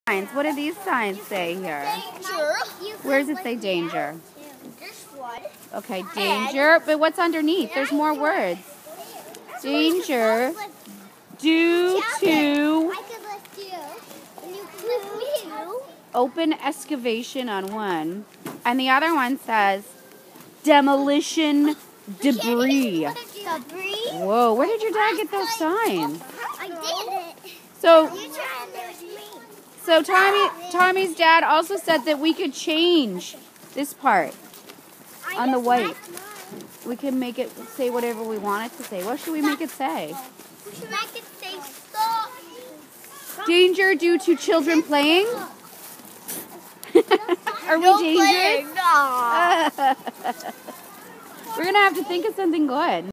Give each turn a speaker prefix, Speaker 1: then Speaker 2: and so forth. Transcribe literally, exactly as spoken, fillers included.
Speaker 1: Signs. What do these signs say here?
Speaker 2: Danger.
Speaker 1: Where does it say danger?
Speaker 2: This one.
Speaker 1: Okay, danger. But what's underneath? There's more words. Danger due to open excavation on one. And the other one says demolition debris.
Speaker 2: Debris?
Speaker 1: Whoa, where did your dad get those signs?
Speaker 2: I did it.
Speaker 1: So, so Tommy, Tommy's dad also said that we could change this part on the white. We can make it say whatever we want it to say. What should we make it say?
Speaker 2: We should make it say stop.
Speaker 1: Danger due to children playing? Are we
Speaker 2: No
Speaker 1: dangerous?
Speaker 2: playing, no.
Speaker 1: We're going to have to think of something good.